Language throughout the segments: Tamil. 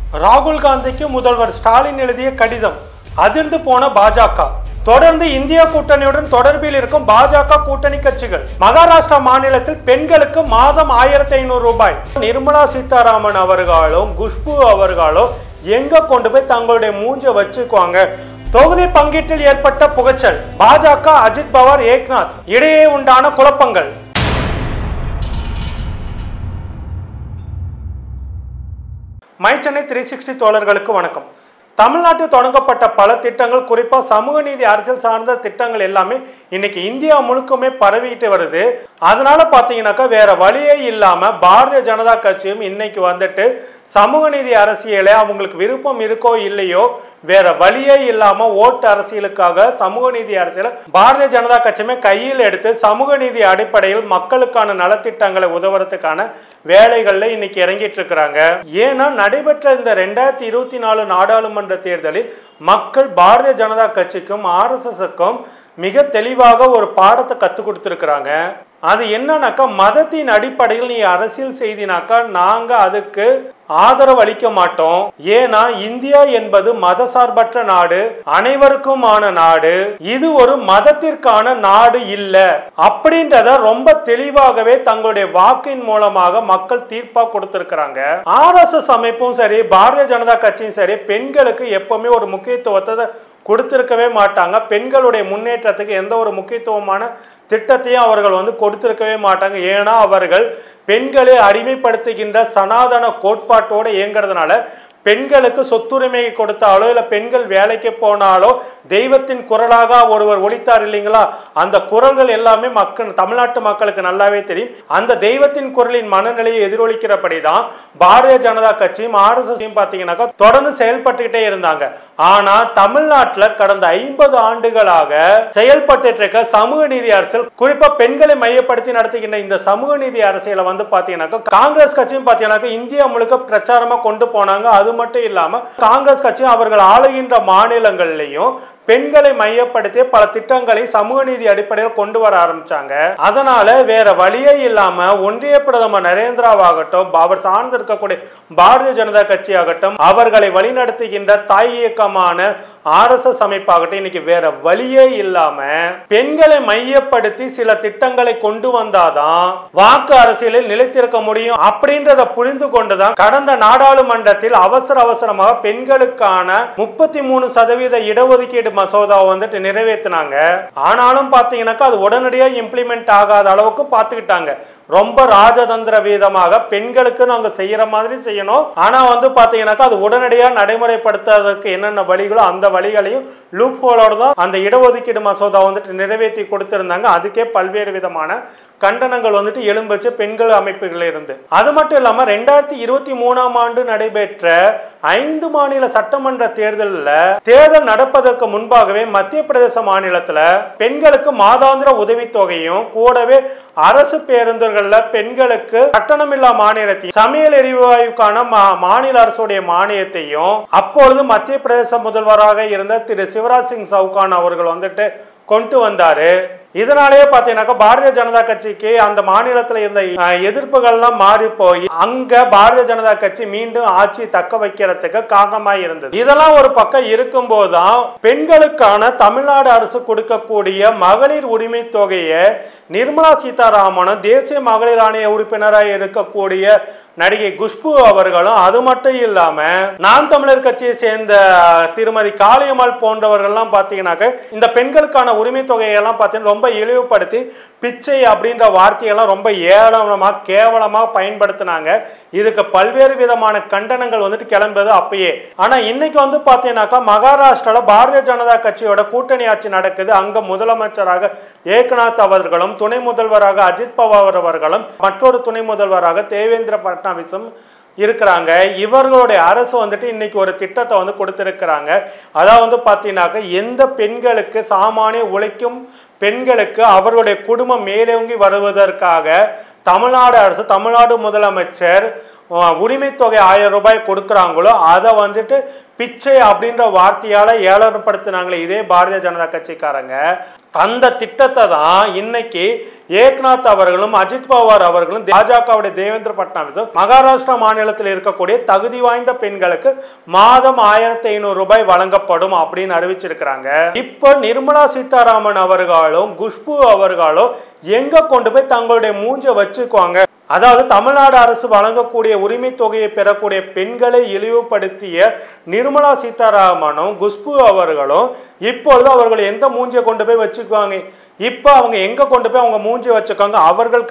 ராகுல் காந்திக்கு முதல்வர் ஸ்டாலின் எழுதிய கடிதம். அதிர்ந்து போன பாஜக. தொடர்ந்து இந்தியா கூட்டணியுடன் தொடர்பில் இருக்கும் பாஜக கூட்டணி கட்சிகள். மகாராஷ்டிரா மாநிலத்தில் பெண்களுக்கு மாதம் 1500 ரூபாய். நிர்மலா சீதாராமன் அவர்களும் குஷ்பு அவர்களும் எங்க கொண்டு போய் தங்களுடைய மூஞ்ச வச்சுக்குவாங்க? தொகுதி பங்கீட்டில் ஏற்பட்ட புகைச்சல். பாஜக அஜித் பவார் ஏக்நாத் இடையே உண்டான குழப்பங்கள். மை சென்னை 360 தோழர்களுக்கு வணக்கம். தமிழ்நாட்டில் தொடங்கப்பட்ட பல திட்டங்கள், குறிப்பாக சமூக நீதி அரசியல் சார்ந்த திட்டங்கள் எல்லாமே இன்னைக்கு இந்தியா முழுக்குமே பரவிட்டு வருது. அதனால பார்த்தீங்கன்னாக்கா வேற வழியே இல்லாம பாரதிய ஜனதா கட்சியும் இன்னைக்கு வந்துட்டு சமூக நீதி அரசியலை அவங்களுக்கு விருப்பம் இருக்கோ இல்லையோ வேற வழியே இல்லாம ஓட்டு அரசியலுக்காக சமூக நீதி அரசியலை பாரதிய ஜனதா கட்சியுமே கையில் எடுத்து சமூக நீதி அடிப்படையில் மக்களுக்கான நலத்திட்டங்களை உதவுறதுக்கான வேலைகள்ல இன்னைக்கு இறங்கிட்டு இருக்கிறாங்க. ஏன்னா நடைபெற்ற இந்த 2024 நாடாளுமன்ற தேர்தலில் மக்கள் பாரதிய ஜனதா கட்சிக்கும் RSSக்கும் மிக தெளிவாக ஒரு பாடத்தை கற்றுக் கொடுத்துருக்குறாங்க. அது என்னன்னாக்கா, மதத்தின் அடிப்படையில் நீ அரசியல் செய்தினாக்கா நாங்க அதுக்கு ஆதரவு அளிக்க மாட்டோம். ஏன்னா இந்தியா என்பது மதசார்பற்ற நாடு, அனைவருக்குமான நாடு. இது ஒரு மதத்திற்கான நாடு இல்ல அப்படின்றத ரொம்ப தெளிவாகவே தங்களுடைய வாக்கின் மூலமாக மக்கள் தீர்ப்பா கொடுத்திருக்கிறாங்க. RSS அமைப்பும் சரி, பாரதிய ஜனதா கட்சியும் சரி, பெண்களுக்கு எப்பவுமே ஒரு முக்கியத்துவத்தை கொடுத்திருக்கவே மாட்டாங்க. பெண்களுடைய முன்னேற்றத்துக்கு எந்த ஒரு முக்கியத்துவமான திட்டத்தையும் அவர்கள் கொடுத்திருக்கவே மாட்டாங்க. ஏன்னா அவர்கள் பெண்களை அடிமைப்படுத்துகின்ற சனாதன கோட்பாட்டோடு இயங்குறதுனால பெண்களுக்கு சொத்துரிமை கொடுத்தாலோ இல்லை பெண்கள் வேலைக்கு போனாலோ தெய்வத்தின் குரலாக ஒருவர் ஒலித்தார் இல்லைங்களா, அந்த குரல்கள் எல்லாமே தமிழ்நாட்டு மக்களுக்கு நல்லாவே தெரியும். அந்த தெய்வத்தின் குரலின் மனநிலையை எதிரொலிக்கிறபடிதான் பாரதிய ஜனதா கட்சியும் RSSையும் பார்த்தீங்கன்னாக்கா தொடர்ந்து செயல்பட்டுக்கிட்டே இருந்தாங்க. ஆனா தமிழ்நாட்டில் கடந்த 50 ஆண்டுகளாக செயல்பட்டு இருக்க சமூக நீதி அரசியல், குறிப்பா பெண்களை மையப்படுத்தி நடத்துகின்ற இந்த சமூக நீதி அரசியலை பார்த்தீங்கன்னாக்கா காங்கிரஸ் கட்சியும் பார்த்தீங்கன்னாக்கா இந்தியா முழுக்க பிரச்சாரமா கொண்டு போனாங்க. அது மட்டும் இல்லாம காங்கிரஸ் கட்சி அவர்கள் ஆளுகின்ற மாநிலங்களிலையும் பெண்களை மையப்படுத்தி பல திட்டங்களை சமூக நீதி அடிப்படையில் கொண்டு வர ஆரம்பிச்சாங்க. அதனால வேற வழியே இல்லாம ஒன்றிய பிரதமர் நரேந்திராவாகட்டும், அவர் சார்ந்து இருக்கக்கூடிய பாரதிய ஜனதா கட்சி ஆகட்டும், அவர்களை வழிநடத்துகின்ற தாய் இயக்கமான RSS அமைப்பாகட்டும், இன்னைக்கு வேற வழியே இல்லாம பெண்களை மையப்படுத்தி சில திட்டங்களை கொண்டு வந்தாதான் வாக்கு அரசியலில் நிலைத்திருக்க முடியும் அப்படின்றத புரிந்து கொண்டுதான் கடந்த நாடாளுமன்றத்தில் அவசரமாக பெண்களுக்கான 33% இடஒதுக்கீடு மசோதாவை நிறைவேற்றினாங்க. ஆனாலும் பாத்தீங்கன்னாக்கா அது உடனடியாக இம்ப்ளிமெண்ட் ஆகாத அளவுக்கு பார்த்துக்கிட்டாங்க. ரொம்ப ராஜதந்திர விதமாக பெண்களுக்கு நாங்க செய்யற மாதிரி செய்யணும், ஆனா பாத்தீங்கன்னாக்கா அது உடனடியாக நடைமுறைப்படுத்துறதுக்கு என்னென்ன வழிகளோ அந்த வழிகளையும் லூப் ஹோலோட தான் அந்த இடஒதுக்கீடு மசோதா நிறைவேற்றி கொடுத்திருந்தாங்க. அதுக்கே பல்வேறு விதமான கண்டனங்கள் எழும்புச்சு பெண்கள் அமைப்புகள் இருந்து. அது மட்டும் இல்லாம 2023ஆம் ஆண்டு நடைபெற்ற 5 மாநில சட்டமன்ற தேர்தல் நடப்பதற்கு முன்பாகவே மத்திய பிரதேச மாநிலத்துல பெண்களுக்கு மாதாந்திர உதவித்தொகையும் கூடவே அரசு பேருந்துகள்ல பெண்களுக்கு கட்டணமில்லா மானியத்தையும் சமையல் எரிவாயுக்கான மாநில அரசுடைய மானியத்தையும் அப்பொழுது மத்திய பிரதேச முதல்வராக இருந்த திரு சிவராஜ் சிங் சவுகான் அவர்கள் கொண்டு வந்தாரு. இதனாலேயே பாத்தீங்கன்னாக்கா பாரதிய ஜனதா கட்சிக்கு அந்த மாநிலத்தில் இருந்த எதிர்ப்புகள்லாம் மாறி போய் அங்க பாரதிய ஜனதா கட்சி மீண்டும் ஆட்சி தக்க வைக்கிறதுக்கு காரணமாக இருந்தது. இதெல்லாம் ஒரு பக்கம் இருக்கும் போதுதான் பெண்களுக்கான தமிழ்நாடு அரசு கொடுக்கக்கூடிய மகளிர் உரிமை தொகையை நிர்மலா சீதாராமனும் தேசிய மகளிர் ஆணைய உறுப்பினராக இருக்கக்கூடிய நடிகை குஷ்பு அவர்களும், அது மட்டும் இல்லாம நாம் தமிழர் கட்சியை சேர்ந்த திருமதி காளியம்மாள் போன்றவர்கள்லாம் பாத்தீங்கன்னாக்க இந்த பெண்களுக்கான உரிமை தொகையெல்லாம் பார்த்தீங்கன்னா ரொம்ப இழிவுபடுத்தி பிச்சை அப்படின்ற வார்த்தையெல்லாம் ரொம்ப ஏளனமா கேவலமா பயன்படுத்தினாங்க. இதுக்கு பல்வேறு விதமான கண்டனங்கள் கிளம்புது அப்பயே. ஆனா இன்னைக்கு பாத்தீங்கன்னாக்கா மகாராஷ்டிரால பாரதிய ஜனதா கட்சியோட கூட்டணி ஆட்சி நடக்குது. அங்க முதலமைச்சராக ஏக்நாத் அவர்களும், துணை முதல்வராக அஜித் பவார் அவர்களும், மற்றொரு துணை முதல்வராக தேவேந்திர பட்னாவிஸும் இருக்கிறாங்க. இவர்களுடைய அரசு இன்னைக்கு ஒரு திட்டத்தை கொடுத்திருக்கிறாங்க. அதாவது பாத்தீங்கன்னாக்க எந்த பெண்களுக்கு சாமானிய உழைக்கும் பெண்களுக்கு அவர்களுடைய குடும்பம் மேலோங்கி வருவதற்காக தமிழ்நாடு அரசு, தமிழ்நாடு முதலமைச்சர் உரிமை தொகை 1000 ரூபாய் கொடுக்குறாங்களோ அதை பிச்சை அப்படின்ற வார்த்தையால ஏளனப்படுத்தினாங்களே இதே பாரதிய ஜனதா கட்சிக்காரங்க, அந்த திட்டத்தை தான் இன்னைக்கு ஏக்நாத் அவர்களும் அஜித் பவார் அவர்களும் பாஜகவுடைய தேவேந்திர பட்னாவிஸும் மகாராஷ்டிரா மாநிலத்தில் இருக்கக்கூடிய தகுதி வாய்ந்த பெண்களுக்கு மாதம் 1500 ரூபாய் வழங்கப்படும் அப்படின்னு அறிவிச்சிருக்கிறாங்க. இப்ப நிர்மலா சீதாராமன் அவர்களும் குஷ்பு அவர்களும் எங்க கொண்டு போய் தங்களுடைய மூஞ்ச வச்சுக்குவாங்க? அதாவது தமிழ்நாடு அரசு வழங்கக்கூடிய உரிமை தொகையை பெறக்கூடிய பெண்களை இழிவுபடுத்திய நிர்மலா சீதாராமனும் குஷ்பு அவர்களும் இப்பொழுது அவர்கள் எந்த மூஞ்சியை கொண்டு போய் வச்சுக்குவாங்க? இப்போ அவங்க எங்க கொண்டு போய் அவங்க மூஞ்சி வச்சுக்காங்க?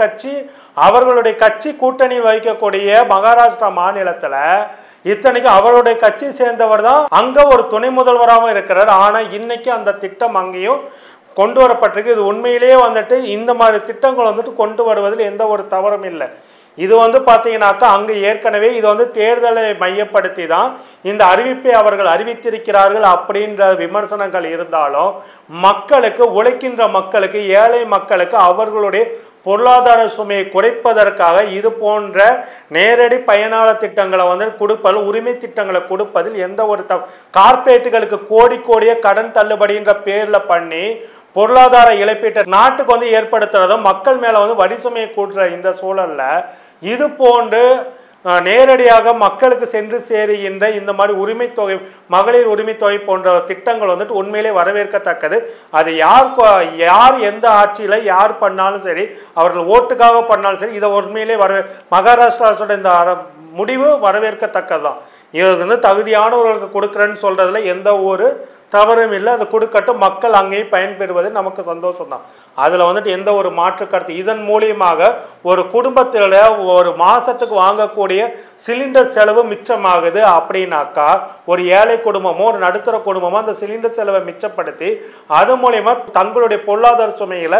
அவர்களுடைய கட்சி கூட்டணி வகிக்கக்கூடிய மகாராஷ்டிரா மாநிலத்துல இத்தனைக்கு அவருடைய கட்சியை சேர்ந்தவர் தான் அங்க ஒரு துணை முதல்வராகவும் இருக்கிறார். ஆனா இன்னைக்கு அந்த திட்டம் அங்கேயும் கொண்டு வரப்பட்டிருக்கு. இது உண்மையிலேயே வந்துட்டு இந்த மாதிரி திட்டங்கள் வந்துட்டு கொண்டு வருவதில் எந்த ஒரு தவறும் இல்லை. இது வந்து பார்த்தீங்கன்னாக்கா அங்கே ஏற்கனவே இது வந்து தேர்தலை மையப்படுத்தி தான் இந்த அறிவிப்பை அவர்கள் அறிவித்திருக்கிறார்கள் அப்படின்ற விமர்சனங்கள் இருந்தாலும் மக்களுக்கு, உழைக்கின்ற மக்களுக்கு, ஏழை மக்களுக்கு அவர்களுடைய பொருளாதார சுமையை குறைப்பதற்காக இது போன்ற நேரடி பயனாளர் திட்டங்களை வந்து கொடுப்பதில், உரிமை திட்டங்களை கொடுப்பதில் எந்த ஒரு கார்பரேட்டுகளுக்கு கோடிய கடன் தள்ளுபடின்ற பேரில் பண்ணி பொருளாதார இழப்பீட்டை நாட்டுக்கு வந்து ஏற்படுத்துறதும் மக்கள் மேலே வந்து வரி சுமையை கூட்டுற இந்த சூழல்ல இது போன்று நேரடியாக மக்களுக்கு சென்று சேருகின்ற இந்த மாதிரி உரிமை தொகை, மகளிர் உரிமை தொகை போன்ற திட்டங்கள் வந்துட்டு உண்மையிலே வரவேற்கத்தக்கது. அது யார் எந்த ஆட்சியில் யார் பண்ணாலும் சரி, அவர்கள் ஓட்டுக்காக பண்ணாலும் சரி, இதை உண்மையிலே மகாராஷ்டிரா அரசோட இந்த முடிவு வரவேற்கத்தக்கதுதான். இது வந்து தகுதியானவர்களுக்கு கொடுக்குறேன்னு சொல்றதுல எந்த ஒரு தவறும் இல்லை. அது கொடுக்கட்டும், மக்கள் அங்கேயும் பயன்பெறுவது நமக்கு சந்தோஷம் தான். அதில் வந்துட்டு எந்த ஒரு மாற்று கருத்து. இதன் மூலியமாக ஒரு குடும்பத்தில் ஒரு மாதத்துக்கு வாங்கக்கூடிய சிலிண்டர் செலவு மிச்சமாகுது அப்படின்னாக்கா ஒரு ஏழை குடும்பமோ ஒரு நடுத்தர குடும்பமோ அந்த சிலிண்டர் செலவை மிச்சப்படுத்தி அது மூலயமா தங்களுடைய பொருளாதார சுமையில்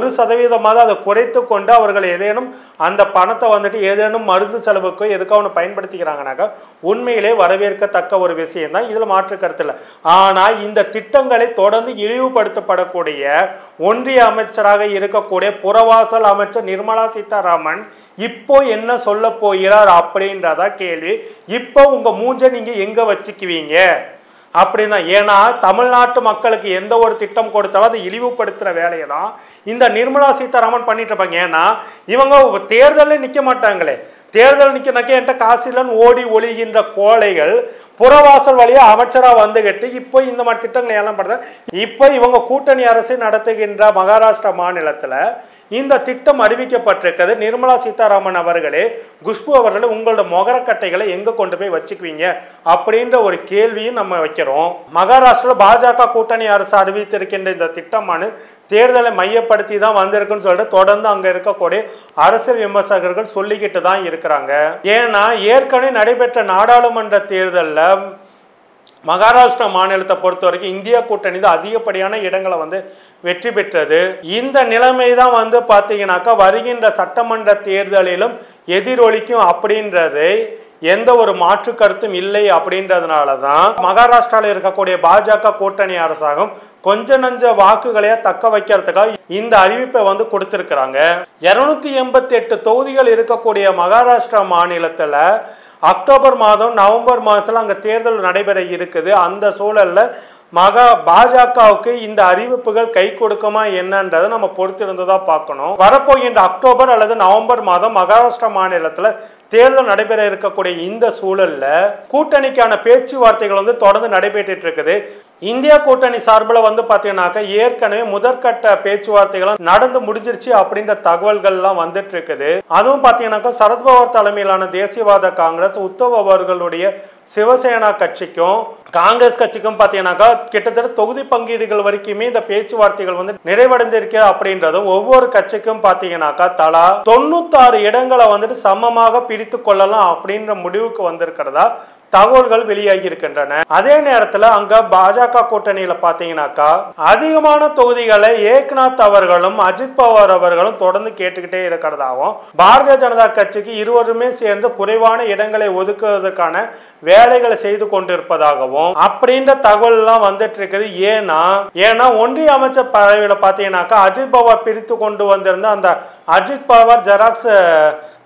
1% அதை குறைத்து கொண்டு அவர்கள் ஏதேனும் அந்த பணத்தை வந்துட்டு ஏதேனும் மருந்து செலவுக்கோ எதுக்காக ஒன்று பயன்படுத்திக்கிறாங்கனாக்கா உண்மையிலே வரவேற்கத்தக்க ஒரு விஷயம் தான். இதில் மாற்று கருத்து இல்லை. ஆனால் இந்த திட்டங்களை தொடர்ந்து இழிவுபடுத்தப்படக்கூடிய ஒன்றிய அமைச்சராக இருக்கக்கூடிய புறவாசல் அமைச்சர் நிர்மலா சீதாராமன் இப்போ என்ன சொல்ல போகிறார் அப்படின்றதா கேள்வி. இப்போ உங்க மூஞ்ச நீங்க எங்க வச்சுக்குவீங்க அப்படின்னா? ஏன்னா தமிழ்நாட்டு மக்களுக்கு எந்த ஒரு திட்டம் கொடுத்தாலும் அதை இழிவுபடுத்துற வேலையை தான் இந்த நிர்மலா சீதாராமன் பண்ணிட்டு இருப்பாங்க. ஏன்னா இவங்க தேர்தலில் நிற்க மாட்டாங்களே. தேர்தல் நிற்கனாக்கே என்கிட்ட காசு இல்லைன்னு ஓடி ஒளிகின்ற கோழைகள் புறவாசல் வழியா அமைச்சரா வந்துகிட்டு இப்போ இந்த மாதிரி திட்டங்களை எல்லாம் பண்றது. இப்போ இவங்க கூட்டணி அரசை நடத்துகின்ற மகாராஷ்டிரா மாநிலத்துல இந்த திட்டம் அறிவிக்கப்பட்டிருக்கிறது. நிர்மலா சீதாராமன் அவர்களே, குஷ்பு அவர்களே, உங்களோட மொகரக்கட்டைகளை எங்க கொண்டு போய் வச்சுக்குவீங்க அப்படின்ற ஒரு கேள்வியும் நம்ம வைக்கிறோம். மகாராஷ்டிராவில் பாஜக கூட்டணி அரசு அறிவித்திருக்கின்ற இந்த திட்டமான தேர்தலை மையப்படுத்தி தான் வந்திருக்குன்னு சொல்லிட்டு தொடர்ந்து அங்க இருக்கக்கூடிய அரசியல் விமர்சகர்கள் சொல்லிக்கிட்டு தான் இருக்கிறாங்க. ஏன்னா ஏற்கனவே நடைபெற்ற நாடாளுமன்ற தேர்தலில் மகாராஷ்டிரா மாநிலத்தை பொறுத்த வரைக்கும் இந்தியா கூட்டணி தான் அதிகப்படியான இடங்களை வந்து வெற்றி பெற்றது. இந்த நிலைமை தான் வந்து பார்த்தீங்கன்னாக்கா வருகின்ற சட்டமன்ற தேர்தலிலும் எதிரொலிக்கும் அப்படின்றது எந்த ஒரு மாற்று கருத்தும் இல்லை. அப்படின்றதுனால தான் மகாராஷ்டிராவில் இருக்கக்கூடிய பாஜக கூட்டணி அரசாங்கம் கொஞ்ச நஞ்ச வாக்குகளையா தக்க வைக்கிறதுக்காக இந்த அறிவிப்பை வந்து கொடுத்திருக்கிறாங்க. 288 தொகுதிகள் இருக்கக்கூடிய மகாராஷ்டிரா மாநிலத்துல அக்டோபர் மாதம் நவம்பர் மாதத்துல அங்க தேர்தல் நடைபெற இருக்குது. அந்த சூழல்ல பாஜகவுக்கு இந்த அறிவிப்புகள் கை கொடுக்குமா என்னன்றதை நம்ம பொறுத்திருந்ததா பார்க்கணும். வரப்போகின்ற அக்டோபர் அல்லது நவம்பர் மாதம் மகாராஷ்டிரா மாநிலத்துல தேர்தல் நடைபெற இருக்கக்கூடிய இந்த சூழல்ல கூட்டணிக்கான பேச்சுவார்த்தைகள் வந்து தொடர்ந்து நடைபெற்று இருக்குது. இந்தியா கூட்டணி சார்பில் வந்து பார்த்தீங்கன்னாக்கா ஏற்கனவே முதற்கட்ட பேச்சுவார்த்தைகள் நடந்து முடிஞ்சிருச்சு அப்படின்ற தகவல்கள்லாம் வந்துட்டு இருக்குது. அதுவும் பார்த்தீங்கன்னாக்கா சரத்பவார் தலைமையிலான தேசியவாத காங்கிரஸ், உத்தவ் அவர்களுடைய சிவசேனா கட்சிக்கும் காங்கிரஸ் கட்சிக்கும் பார்த்தீங்கன்னாக்கா கிட்டத்தட்ட தொகுதி பங்கீடுகள் வரைக்குமே இந்த பேச்சுவார்த்தைகள் வந்து நிறைவடைந்திருக்கு. அப்படின்றதும் ஒவ்வொரு கட்சிக்கும் பார்த்தீங்கன்னாக்கா தலா 96 இடங்களை வந்துட்டு சமமாக பிரித்து கொள்ளலாம் அப்படின்ற முடிவுக்கு வந்திருக்கிறதா தகவல்கள் வெளியாகி இருக்கின்றன. அதே நேரத்தில் அங்க பாஜக கூட்டணியில பாத்தீங்கன்னாக்கா அதிகமான தொகுதிகளை ஏக்நாத் அவர்களும் அஜித் பவார் அவர்களும் தொடர்ந்து கேட்டுக்கிட்டே இருக்கிறதாகவும் பாரதிய ஜனதா கட்சிக்கு இருவருமே சேர்ந்து குறைவான இடங்களை ஒதுக்குவதற்கான வேலைகளை செய்து கொண்டிருப்பதாகவும் அப்படின்ற தகவல் எல்லாம் வந்துட்டு இருக்குது. ஏன்னா ஒன்றிய அமைச்சர் பதவியில பாத்தீங்கன்னாக்கா அஜித் பவார் பிரித்து கொண்டு வந்திருந்த அந்த அஜித் பவார் ஜெராக்ஸ்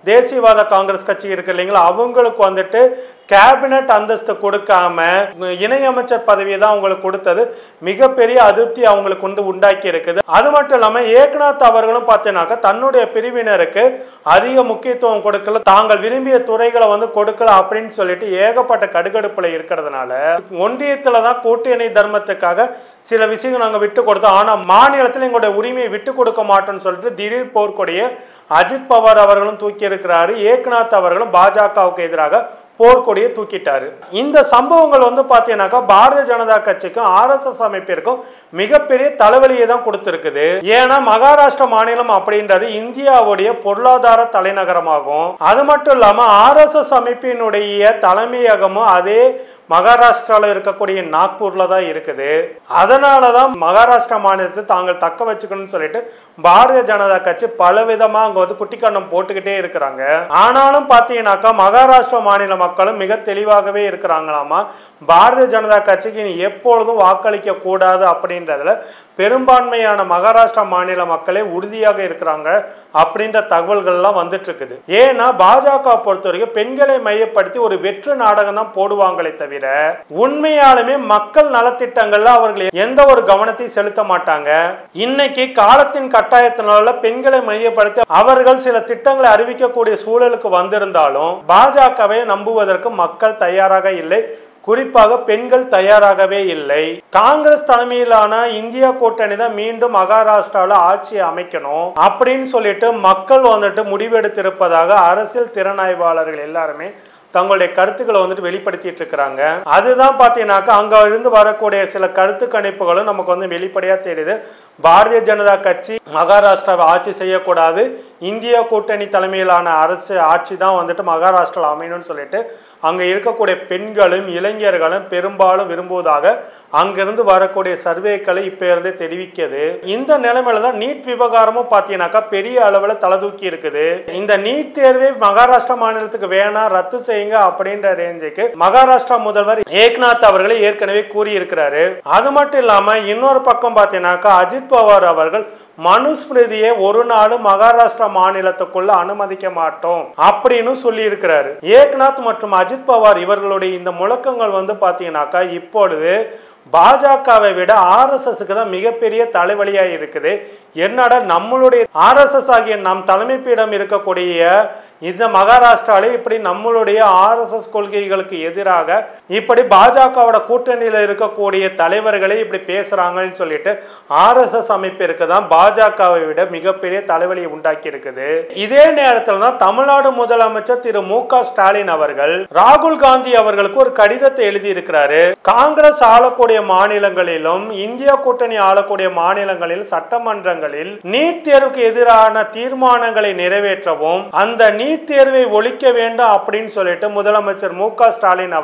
தேசியவாத காங்கிரஸ் கட்சி இருக்கு இல்லைங்களா, அவங்களுக்கு வந்துட்டு கேபினட் அந்தஸ்து கொடுக்காம இணையமைச்சர் பதவியை தான் அவங்களுக்கு கொடுத்தது மிகப்பெரிய அதிருப்தி அவங்களுக்கு வந்து உண்டாக்கி இருக்குது. அது மட்டும் இல்லாம ஏக்நாத் அவர்களும் பார்த்தீங்கன்னாக்கா தன்னுடைய பிரிவினருக்கு அதிக முக்கியத்துவம் கொடுக்கல, தாங்கள் விரும்பிய துறைகளை வந்து கொடுக்கல அப்படின்னு சொல்லிட்டு ஏகப்பட்ட கடுகடுப்புல இருக்கிறதுனால ஒன்றியத்துல தான் கூட்டணி தர்மத்துக்காக சில விஷயங்கள் நாங்கள் விட்டு கொடுத்தோம், ஆனா மாநிலத்தில் எங்களுடைய உரிமையை விட்டு கொடுக்க மாட்டோம்னு சொல்லிட்டு திடீர் போர்க்கொடியை அஜித் பவார் அவர்களும் தூக்கி இருக்கிறாரு. ஏக்நாத் அவர்களும் பாஜகவுக்கு எதிராக போர்க்கொடியை தூக்கிட்டாரு. இந்த சம்பவங்கள் வந்து பாத்தீங்கன்னாக்கா பாரதிய ஜனதா கட்சிக்கும் RSS அமைப்பிற்கும் மிகப்பெரிய தலைவலியை தான் கொடுத்திருக்குது. ஏன்னா மகாராஷ்டிரா மாநிலம் அப்படின்றது இந்தியாவுடைய பொருளாதார தலைநகரமாகும். அது மட்டும் இல்லாம RSS அமைப்பினுடைய தலைமையகமும் அதே மகாராஷ்டிரால இருக்கக்கூடிய நாக்பூர்ல தான் இருக்குது. அதனாலதான் மகாராஷ்டிரா மாநிலத்தை தாங்கள் தக்க வச்சுக்கணும்னு சொல்லிட்டு பாரதிய ஜனதா கட்சி பலவிதமா அங்க வந்து குட்டிக்கண்ணம் போட்டுக்கிட்டே இருக்கிறாங்க. ஆனாலும் பாத்தீங்கன்னாக்கா மகாராஷ்டிரா மாநில மக்களும் மிக தெளிவாகவே இருக்கிறாங்களாமா, பாரதிய ஜனதா கட்சிக்கு இனி எப்பொழுதும் வாக்களிக்க கூடாது அப்படின்றதுல பெரும்பான்மையான மகாராஷ்டிரா மாநில மக்களே உறுதியாக இருக்கிறாங்க அப்படின்ற தகவல்கள்லாம் வந்துட்டு இருக்குது. ஏன்னா பாஜக பொறுத்த வரைக்கும் பெண்களை மையப்படுத்தி ஒரு வெற்று நாடகம் தான் போடுவாங்களே தவிர உண்மையாலுமே மக்கள் நலத்திட்டங்கள்ல அவர்கள் எந்த ஒரு கவனத்தையும் செலுத்த மாட்டாங்க. இன்னைக்கு காலத்தின் கட்டாயத்தினால பெண்களை மையப்படுத்தி அவர்கள் சில திட்டங்களை அறிவிக்கக்கூடிய சூழலுக்கு வந்திருந்தாலும் பாஜகவை நம்புவதற்கு மக்கள் தயாராக இல்லை, குறிப்பாக பெண்கள் தயாராகவே இல்லை. காங்கிரஸ் தலைமையிலான இந்தியா கூட்டணி தான் மீண்டும் மகாராஷ்டிராவில் ஆட்சி அமைக்கணும் அப்படின்னு சொல்லிட்டு மக்கள் வந்துட்டு முடிவெடுத்திருப்பதாக அரசியல் திறனாய்வாளர்கள் எல்லாருமே தங்களுடைய கருத்துக்களை வந்துட்டு வெளிப்படுத்திட்டு இருக்கிறாங்க. அதுதான் பாத்தீங்கன்னாக்கா அங்க இருந்து வரக்கூடிய சில கருத்து கணிப்புகளும் நமக்கு வந்து வெளிப்படையா தெரியுது. பாரதிய ஜனதா கட்சி மகாராஷ்டிராவை ஆட்சி செய்யக்கூடாது, இந்தியா கூட்டணி தலைமையிலான அரசு ஆட்சி தான் வந்துட்டு மகாராஷ்டிராவில் அமையணும்னு சொல்லிட்டு அங்க இருக்கக்கூடிய பெண்களும் இளைஞர்களும் பெரும்பாலும் விரும்புவதாக அங்கிருந்து வரக்கூடிய சர்வேக்களை இப்ப இருந்தே தெரிவிக்கிறது. இந்த நிலைமையில தான் நீட் விவகாரமும் பாத்தீங்கன்னாக்கா பெரிய அளவுல தலதூக்கி இருக்குது. இந்த நீட் தேர்வை மகாராஷ்டிரா மாநிலத்துக்கு வேணாம், ரத்து செய்யுங்க அப்படின்ற ரேஞ்சுக்கு மகாராஷ்டிரா முதல்வர் ஏக்நாத் அவர்களை ஏற்கனவே கூறியிருக்கிறாரு. அது மட்டும் இல்லாம இன்னொரு பக்கம் பாத்தீங்கன்னாக்கா அஜித் பவார் அவர்கள் மனுஸ்மிருதியை ஒரு நாளும் மகாராஷ்டிரா மாநிலத்துக்குள்ள அனுமதிக்க மாட்டோம் அப்படின்னு சொல்லி இருக்கிறாரு. ஏக்நாத் மற்றும் அஜித் பவார் இவர்களுடைய இந்த முழக்கங்கள் வந்து பாத்தீங்கன்னாக்கா இப்பொழுது பாஜகவை விட RSSக்கு தான் மிகப்பெரிய தலைவலியா இருக்குது. என்னடா நம்மளுடைய RSS ஆகிய நம் தலைமை பீடம் இருக்கக்கூடிய இந்த மகாராஷ்டிரால இப்படி நம்மளுடைய RSS கொள்கைகளுக்கு எதிராக இப்படி பாஜகவோட கூட்டணியில இருக்கக்கூடிய தலைவர்களே இப்படி பேசுறாங்கன்னு சொல்லிட்டு RSS அமைப்பிற்கு தான் பாஜகவை விட மிகப்பெரிய தலைவலியை உண்டாக்கி இருக்குது. இதே நேரத்தில் தான் தமிழ்நாடு முதலமைச்சர் திரு மு.க. ஸ்டாலின் அவர்கள் ராகுல் காந்தி அவர்களுக்கு ஒரு கடிதத்தை எழுதி இருக்கிறாரு. காங்கிரஸ் ஆளக்கூடிய மாநிலங்களிலும் இந்தியா கூட்டணி ஆளக்கூடிய மாநிலங்களில் சட்டமன்றங்களில் நீட் தேர்வுக்கு எதிரான தீர்மானங்களை நிறைவேற்றவும் அந்த நீட் தேர்வை ஒழிக்க வேண்டும் அப்படின்னு சொல்லிட்டு முதலமைச்சர் மு.க. ஸ்டாலின்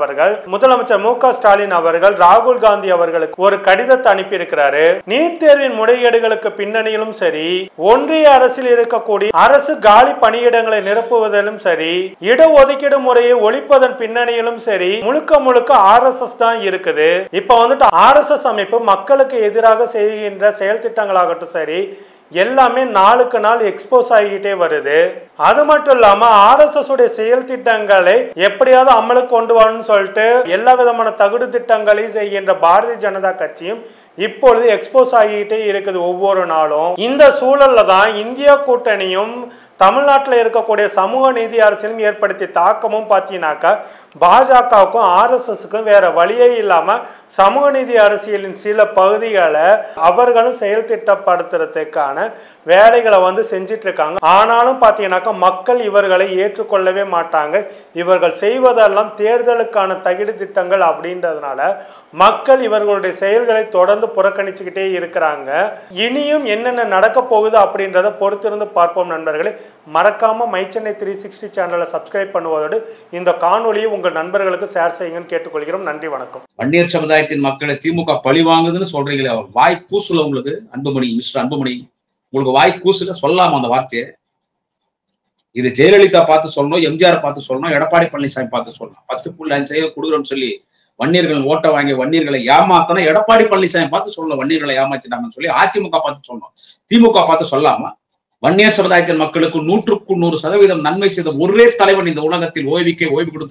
அவர்கள் ராகுல் காந்தி அவர்களுக்கு ஒரு கடிதத்தை அனுப்பி இருக்கிறாரு. நீட் தேர்வின் முறைகேடுகளுக்கு பின்னணியிலும் சரி, ஒன்றிய அரசில் இருக்கக்கூடிய அரசு காலி பணியிடங்களை நிரப்புவதிலும் சரி, இடஒதுக்கீடு முறையை ஒழிப்பதன் பின்னணியிலும் சரி முழுக்க RSS தான் இருக்குது. இப்ப வந்துட்டு RSS அமைப்பு மக்களுக்கு எதிராக செய்கின்ற செயல் திட்டங்களாகட்டும் சரி எல்லாமே நாளுக்கு நாள் எக்ஸ்போஸ் ஆகிட்டே வருது. அது மட்டும் இல்லாம RSS உடைய செயல் திட்டங்களை எப்படியாவது அமலுக்கு கொண்டு வரணும்னு சொல்லிட்டு எல்லா விதமான தகுடு திட்டங்களையும் செய்கின்ற பாரதிய ஜனதா கட்சியும் இப்பொழுது எக்ஸ்போஸ் ஆகிட்டே இருக்குது ஒவ்வொரு நாளும். இந்த சூழல்ல தான் இந்தியா கூட்டணியும் தமிழ்நாட்டில் இருக்கக்கூடிய சமூக நீதி அரசியலும் ஏற்படுத்திய தாக்கமும் பார்த்தீங்கன்னாக்கா பாஜகவுக்கும் RSSக்கும் வேற வழியே இல்லாம சமூக நீதி அரசியலின் சில பகுதிகளை அவர்களும் செயல் திட்டப்படுத்துறதுக்கான வேலைகளை வந்து செஞ்சிட்டு இருக்காங்க. ஆனாலும் பார்த்தீங்கன்னாக்கா மக்கள் இவர்களை ஏற்றுக்கொள்ளவே மாட்டாங்க. இவர்கள் செய்வதெல்லாம் தேர்தலுக்கான தகுதி திட்டங்கள் அப்படின்றதுனால மக்கள் இவர்களுடைய செயல்களை தொடர்ந்து புறக்கணிச்சுக்கிட்டே இருக்கிறாங்க. இனியும் என்னென்ன நடக்க போகுது அப்படின்றத பொறுத்திருந்து பார்ப்போம் நண்பர்களே. மறக்காம மை சென்னை 360 சேனலை சப்ஸ்கிரைப் பண்ணுவதோடு இந்த காணொலியை உங்கள் நண்பர்களுக்கு ஷேர் செய்யுங்கன்னு கேட்டுக்கொள்கிறோம். நன்றி, வணக்கம். வன்னியர் சமுதாயத்தின் மக்களை திமுக பழி வாங்குதுன்னு சொல்றீங்களே, வாய் கூசுல உங்களுக்கு அன்புமணி, மிஸ்டர் அன்புமணி, உங்களுக்கு வாய் கூசுல சொல்லலாம் அந்த வார்த்தையை. இது ஜெயலலிதா பார்த்து சொல்லணும், எம்ஜிஆர் பார்த்து சொல்லணும், எடப்பாடி பழனிசாமி பார்த்து சொல்லணும். 10.5 கொடுக்குறோம்னு சொல்லி வன்னியர்கள் ஓட்ட வாங்கி வன்னியர்களை ஏமாத்தணும். எடப்பாடி பழனிசாமி பார்த்து சொல்லணும் வன்னியர்களை ஏமாத்திட்டாங்கன்னு சொல்லி அதிமுக பார்த்து சொல்லணும். திமுக பார்த்து சொல்லாம வன்னியர் சமுதாயத்தின் மக்களுக்கு 100% நன்மை செய்த ஒரே தலைவன் இந்த உலகத்தில் ஓய்வு கொடுத்து